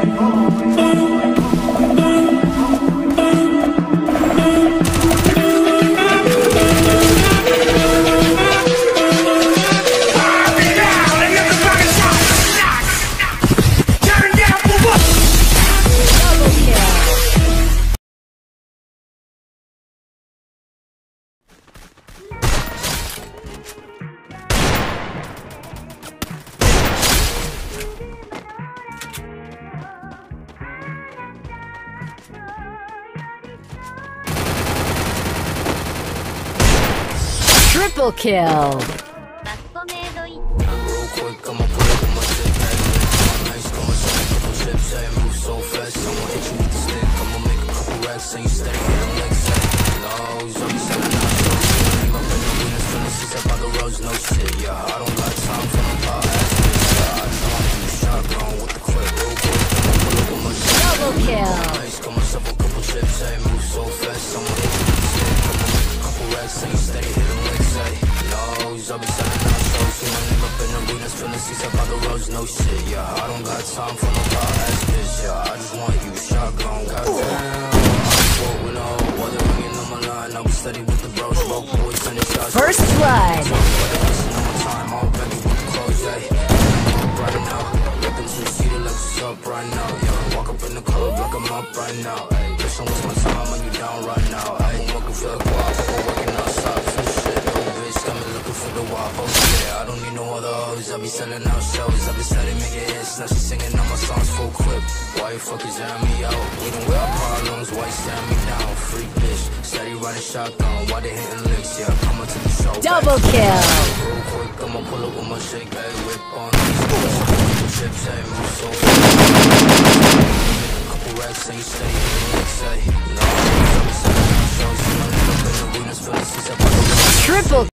Triple kill. I'll be selling out shows, see my name up in arenas, filling seats up by the roads, no shit, yeah. I don't got time for no bar-ass bitch, yeah. I just want you shotgun, goddamn. I'm quoting all, while they're ringing on my line, I'll be steady with the bros, smoke boys, sending shots. First blood. All ready with the clothes, yeah. I'm up right now, ripping two-seater like what's up right now, yeah. Walk up in the club like I'm up right now, ayy. Bitch, don't waste my time when you down right now, ayy. I'm working for the guap, I'm working outside, some shit, no bitch, got me looking for the waffle, yeah. I don't need no other hoes, I be selling out shows, I be steady making hits, now she singing all my songs full clip. Why you fuckers jam me out? We don't got problems, why you stand me down? Free bitch, steady riding shotgun, why they hitting licks, yeah. Coming to the show, double kill. Real quick, I'ma pull up with my shake, ayy. Whip on these chips, ayy. Move so fast. Couple racks, ain't steady hitting licks, ayy. No, I'm selling out shows, you know, up in the arenas, filling seats up by the road. Triple